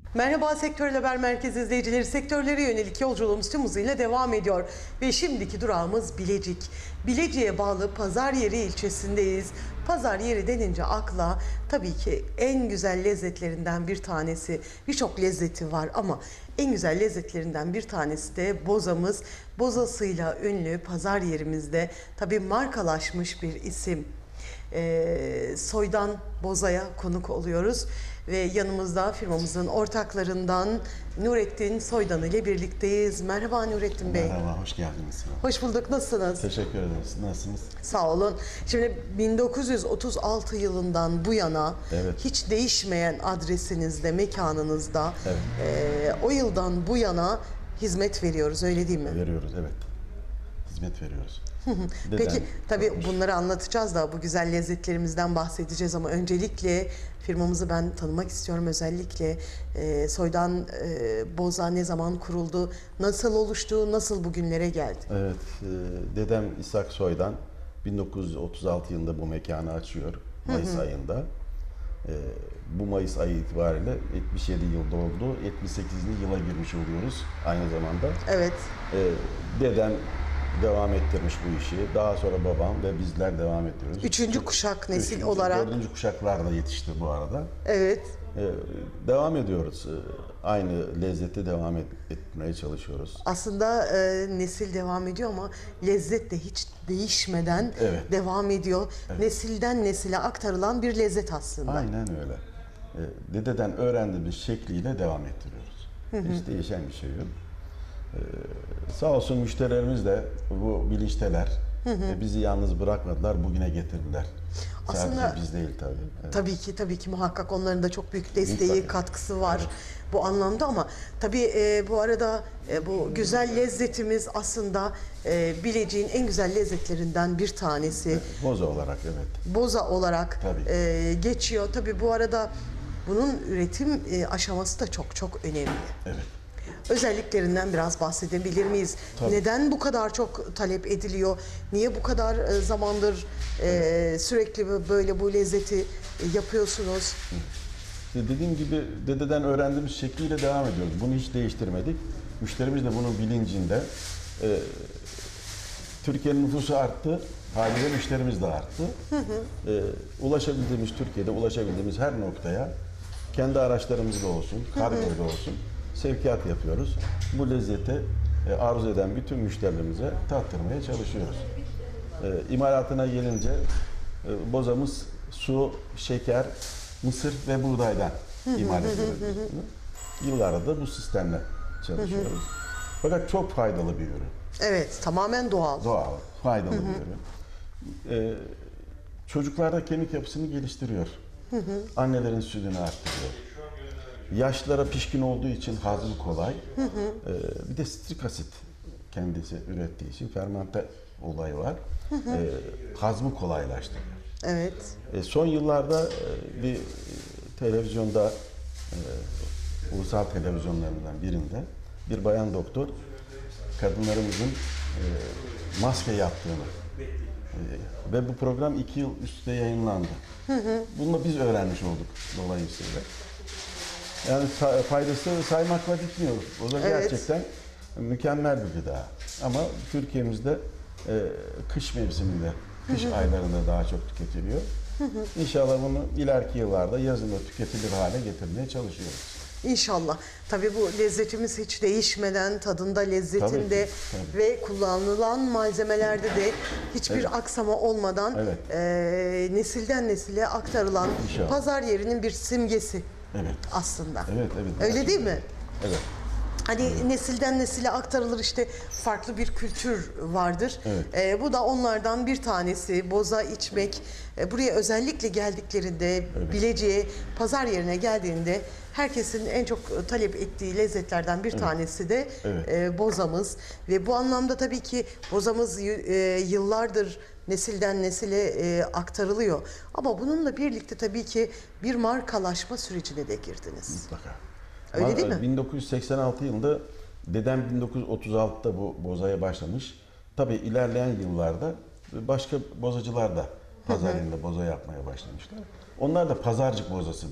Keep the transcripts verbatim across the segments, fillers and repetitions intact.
Merhaba Sektör Haber Merkezi izleyicileri. Sektörlere yönelik yolculuğumuz tüm hızıyla devam ediyor. Ve şimdiki durağımız Bilecik. Bilecik'e bağlı Pazaryeri ilçesindeyiz. Pazar yeri denince akla tabii ki en güzel lezzetlerinden bir tanesi. Birçok lezzeti var ama en güzel lezzetlerinden bir tanesi de bozamız. Bozasıyla ünlü pazar yerimizde tabii markalaşmış bir isim. Ee, Soydan Boza'ya konuk oluyoruz ve yanımızda firmamızın ortaklarından Nurettin Soydan ile birlikteyiz. Merhaba Nurettin Bey. Merhaba, hoş geldiniz. Hoş bulduk. Nasılsınız? Teşekkür ederiz. Nasılsınız? Sağ olun. Şimdi bin dokuz yüz otuz altı yılından bu yana Evet. hiç değişmeyen adresinizde, mekanınızda Evet. e, o yıldan bu yana hizmet veriyoruz, öyle değil mi? Veriyoruz, evet. Hizmet veriyoruz. Peki Dedem tabii yapmış. bunları anlatacağız da bu güzel lezzetlerimizden bahsedeceğiz ama öncelikle firmamızı ben tanımak istiyorum. Özellikle e, Soydan e, Boza ne zaman kuruldu, nasıl oluştu, nasıl bugünlere geldi? Evet, e, dedem İshak Soydan bin dokuz yüz otuz altı yılında bu mekanı açıyor. Mayıs ayında. E, bu Mayıs ayı itibariyle yetmiş yedi yıl doldu. yetmiş sekizinci yıla girmiş oluyoruz aynı zamanda. Evet. E, dedem devam ettirmiş bu işi. Daha sonra babam ve bizler devam ettiriyoruz. Üçüncü kuşak nesil Üçüncü, olarak. Dördüncü kuşaklar da yetişti bu arada. Evet. Ee, devam ediyoruz. Ee, Aynı lezzeti devam et, etmeye çalışıyoruz. Aslında e, nesil devam ediyor ama lezzet de hiç değişmeden Evet. devam ediyor. Nesilden nesile aktarılan bir lezzet aslında. Aynen öyle. Ee, dededen öğrendiğimiz şekliyle devam ettiriyoruz. Hiç değişen bir şey yok. Ee, sağ olsun müşterilerimiz de bu bilinçteler. Ve bizi yalnız bırakmadılar, bugüne getirdiler. Aslında- Sadece biz değil tabii. Evet. Tabii ki tabii ki muhakkak onların da çok büyük desteği, Mutlaka. katkısı var Evet. bu anlamda ama tabii e, bu arada e, bu güzel lezzetimiz aslında e, Bilecik'in en güzel lezzetlerinden bir tanesi. Boza olarak evet. Boza olarak Tabii. e, geçiyor. Tabii bu arada bunun üretim e, aşaması da çok çok önemli. Evet. Özelliklerinden biraz bahsedebilir miyiz? Tabii. Neden bu kadar çok talep ediliyor? Niye bu kadar e, zamandır e, sürekli böyle bu lezzeti e, yapıyorsunuz? İşte dediğim gibi dededen öğrendiğimiz şekliyle devam ediyoruz. Bunu hiç değiştirmedik. Müşterimiz de bunun bilincinde. Ee, Türkiye'nin nüfusu arttı. Haliyle müşterimiz de arttı. Ee, ulaşabildiğimiz, Türkiye'de ulaşabildiğimiz her noktaya kendi araçlarımızla olsun, kargoyla olsun sevkiyat yapıyoruz. Bu lezzeti e, arzu eden bütün müşterilerimize tattırmaya çalışıyoruz. E, imalatına gelince e, bozamız su, şeker, mısır ve buğdaydan imal ediyoruz biz bunu. Yıllardır bu sistemle çalışıyoruz. Fakat çok faydalı bir ürün. Evet, tamamen doğal. Doğal, faydalı bir ürün. Ee, çocuklarda kemik yapısını geliştiriyor. Annelerin sütünü arttırıyor. Yaşlılara pişkin olduğu için hazmı kolay. Ee, bir de strik asit kendisi ürettiği için fermente olayı var. Ee, hazmı kolaylaştırıyor. Evet. E, son yıllarda e, bir televizyonda, e, ulusal televizyonlarından birinde bir bayan doktor kadınlarımızın e, maske yaptığını e, ve bu program iki yıl üstte yayınlandı. Bunu da biz öğrenmiş olduk dolayısıyla. Yani sa- faydası saymakla bitmiyor. O da Evet. gerçekten mükemmel bir gıda. Ama Türkiye'mizde e, kış mevsiminde, kış aylarında daha çok tüketiliyor. İnşallah bunu ileriki yıllarda yazında tüketilir hale getirmeye çalışıyoruz. İnşallah. Tabii bu lezzetimiz hiç değişmeden, tadında, lezzetinde Tabii ki, tabii. ve kullanılan malzemelerde de hiçbir Evet. aksama olmadan Evet. e, nesilden nesile aktarılan İnşallah. pazar yerinin bir simgesi Evet. aslında. Evet, evet. Öyle değil mi? Evet. Hani nesilden nesile aktarılır, işte farklı bir kültür vardır. Evet. Ee, bu da onlardan bir tanesi. Boza içmek. Ee, buraya özellikle geldiklerinde, Evet. Bilecik'e, pazar yerine geldiğinde herkesin en çok talep ettiği lezzetlerden bir tanesi de Evet. e, bozamız. Ve bu anlamda tabii ki bozamız y- e, yıllardır nesilden nesile e, aktarılıyor. Ama bununla birlikte tabii ki bir markalaşma sürecine de girdiniz. Mutlaka. Öyle Ama değil mi? bin dokuz yüz seksen altı yılında dedem bin dokuz yüz otuz altıda bu bozaya başlamış. Tabii ilerleyen yıllarda başka bozacılar da pazar yerinde boza yapmaya başlamışlar. Onlar da pazarcık bozası diye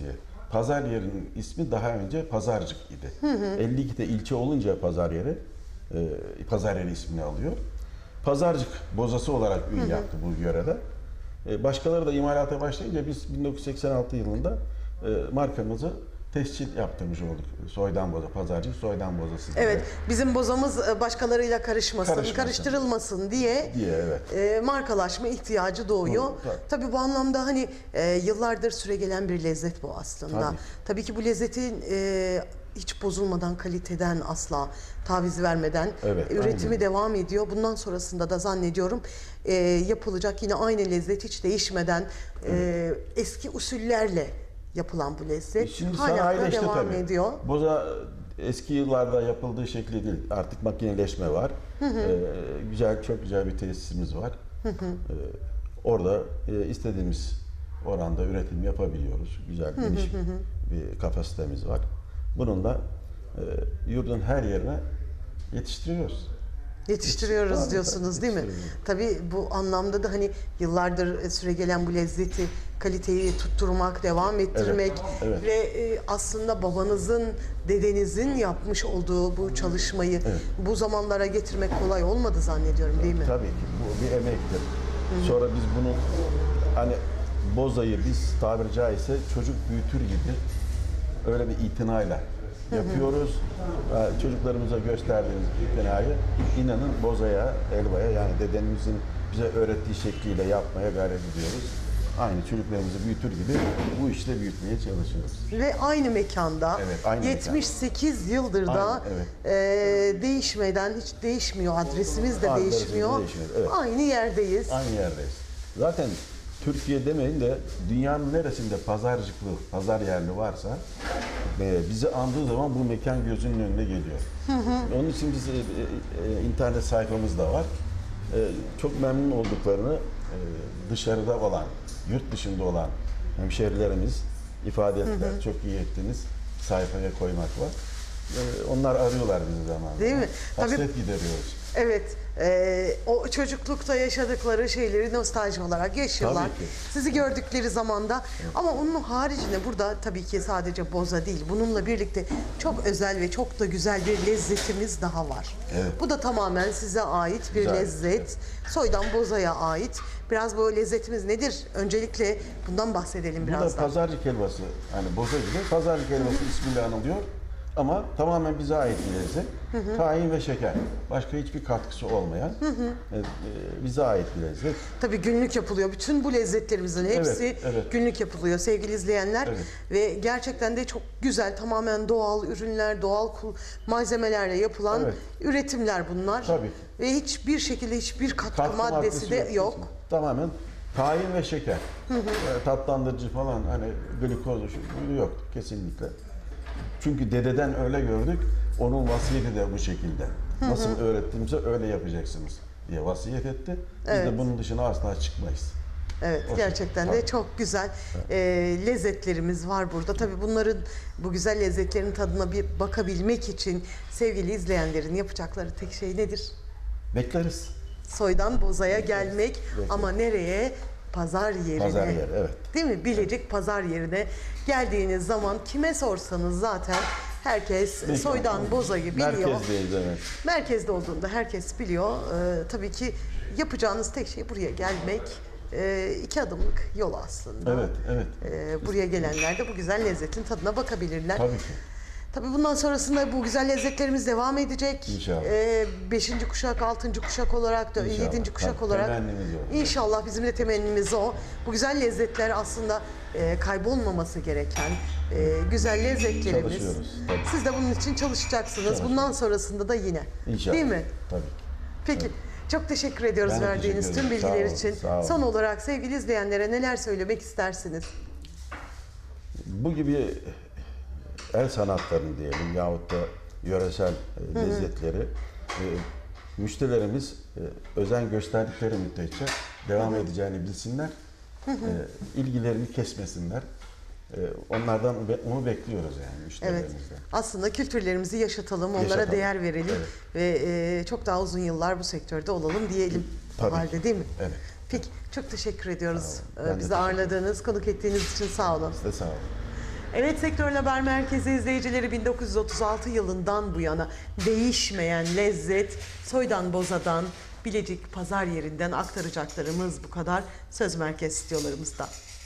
pazar yerinin ismi daha önce Pazarcık idi. elli ikide ilçe olunca pazar yeri, e, pazar yeri ismini alıyor. Pazarcık bozası olarak ün yaptı bu yörede. E, başkaları da imalata başlayınca biz bin dokuz yüz seksen altı yılında e, markamızı tescil yaptırmış olduk. Soydan boza, Pazarcık soydan bozası diye. Evet, bizim bozamız e, başkalarıyla karışmasın, Karışmasın. karıştırılmasın diye, Diye, evet. e, markalaşma ihtiyacı doğuyor. Doğru, tabii. Tabii bu anlamda hani e, yıllardır süregelen bir lezzet bu aslında. Tabii. Tabii ki bu lezzetin e, hiç bozulmadan, kaliteden asla taviz vermeden Evet, üretimi aynen. devam ediyor. Bundan sonrasında da zannediyorum e, yapılacak yine aynı lezzet hiç değişmeden e, eski usullerle yapılan bu lezzet Şimdi hala da sanayileşti devam tabii. ediyor. Boza eski yıllarda yapıldığı şekli değil. Artık makineleşme var. Ee, güzel, çok güzel bir tesisimiz var. Ee, orada e, istediğimiz oranda üretim yapabiliyoruz. Güzel, geniş bir kapasitemiz var. Bununla e, yurdun her yerine yetiştiriyoruz. Yetiştiriyoruz Tabii, diyorsunuz tabii, değil mi? yetiştiriyoruz. Tabii bu anlamda da hani yıllardır süregelen bu lezzeti, kaliteyi tutturmak, devam ettirmek evet. ve e, aslında babanızın, dedenizin yapmış olduğu bu çalışmayı Evet. bu zamanlara getirmek kolay olmadı zannediyorum değil mi? Tabii ki bu bir emektir. Sonra biz bunu hani bozayı biz tabiri caizse çocuk büyütür gibi öyle bir itinayla yapıyoruz. Ee, Çocuklarımıza gösterdiğimiz itinayı inanın bozaya, elvaya yani dedemizin bize öğrettiği şekliyle yapmaya gayret ediyoruz. Aynı çocuklarımızı büyütür gibi bu işte büyütmeye çalışıyoruz. Ve aynı mekanda Evet, aynı yetmiş sekiz yıldır da Aynen, evet. e, değişmeden hiç değişmiyor, adresimiz de Adresimiz değişmiyor. değişmiyor, evet. Aynı yerdeyiz. Aynı yerdeyiz. Zaten Türkiye demeyin de dünyanın neresinde pazarcıklı, pazar yerli varsa e, bizi andığı zaman bu mekan gözünün önüne geliyor. Onun için biz e, e, internet sayfamız da var. E, çok memnun olduklarını e, dışarıda olan, yurt dışında olan hemşehrilerimiz ifade ettiler. Çok iyi ettiniz sayfaya koymakla. E, onlar arıyorlar bizi zamanında. Değil mi? Hasret Tabii- gideriyoruz. Evet, e, o çocuklukta yaşadıkları şeyleri nostalji olarak yaşıyorlar. Tabii ki. Sizi gördükleri zamanda ama onun haricinde burada tabii ki sadece boza değil, bununla birlikte çok özel ve çok da güzel bir lezzetimiz daha var. Evet. Bu da tamamen size ait bir Güzel, lezzet. Soydan bozaya ait. Biraz bu lezzetimiz nedir? Öncelikle bundan bahsedelim Bu da biraz da. pazarcık helvası. Hani boza gibi pazarcık helvası ismiyle anılıyor. Ama tamamen bize ait bir lezzet. Tahin ve şeker. Başka hiçbir katkısı olmayan e, e, bize ait bir lezzet. Tabii günlük yapılıyor. Bütün bu lezzetlerimizin hepsi Evet, evet. günlük yapılıyor sevgili izleyenler. Evet. Ve gerçekten de çok güzel, tamamen doğal ürünler, doğal kul- malzemelerle yapılan Evet. üretimler bunlar. Tabii ki. Ve hiçbir şekilde hiçbir katkı, Katkı maddesi maddesi de yok. kesin. Tamamen tahin ve şeker. E, tatlandırıcı falan hani glikoz şu yok kesinlikle. Çünkü dededen öyle gördük. Onun vasiyeti de bu şekilde. Nasıl öğrettiğimize öyle yapacaksınız diye vasiyet etti. Biz Evet. de bunun dışına asla çıkmayız. Evet, O gerçekten şekilde, de tabii. çok güzel e, lezzetlerimiz var burada. Tabii bunların, bu güzel lezzetlerin tadına bir bakabilmek için sevgili izleyenlerin yapacakları tek şey nedir? Bekleriz. Soydan bozaya gelmek Bekleriz. ama nereye? Pazar yerine. Pazar yeri, evet. Değil mi? Bilecik pazar yerine geldiğiniz zaman kime sorsanız zaten herkes Mekan. soydan bozayı biliyor. Merkezdeyiz, evet. Merkezde olduğunda herkes biliyor. Ee, tabii ki yapacağınız tek şey buraya gelmek. Ee, iki adımlık yol aslında. Evet, evet. Ee, buraya gelenler de bu güzel lezzetin tadına bakabilirler. Tabii ki. Tabii bundan sonrasında bu güzel lezzetlerimiz devam edecek. İnşallah. Ee, beşinci kuşak, altıncı kuşak olarak da, İnşallah. yedinci kuşak Tabii, olarak. temennimiz o. İnşallah bizim de temennimiz o. Bu güzel lezzetler aslında e, kaybolmaması gereken e, güzel lezzetlerimiz. Çalışıyoruz, tabii. Siz de bunun için çalışacaksınız. Bundan sonrasında da yine. İnşallah. Değil mi? Tabii ki. Peki. Çok teşekkür ediyoruz Ben de verdiğiniz teşekkür tüm ederim. bilgiler Sağ olun, için. sağ olun. Son olarak sevgili izleyenlere neler söylemek istersiniz? Bu gibi el sanatlarını diyelim yahut da yöresel e, lezzetleri e, müşterilerimiz e, özen gösterdikleri müddetçe devam edeceğini bilsinler. E, ilgilerini kesmesinler. E, onlardan be- onu bekliyoruz yani Evet. müşterilerimizden. Aslında kültürlerimizi yaşatalım, onlara Yaşatalım. değer verelim Evet. ve e, çok daha uzun yıllar bu sektörde olalım diyelim. Tabii O halde ki. değil mi? Evet. Peki çok teşekkür ediyoruz. Sağ olun. Ben Ee, de Bizi teşekkür ağırladığınız, konuk ettiğiniz için sağ olun. Size sağ olun. Evet, Sektör Haber Merkezi izleyicileri, bin dokuz yüz otuz altı yılından bu yana değişmeyen lezzet, soydan bozadan, Bilecik pazar yerinden aktaracaklarımız bu kadar. Söz merkez stüdyolarımızda.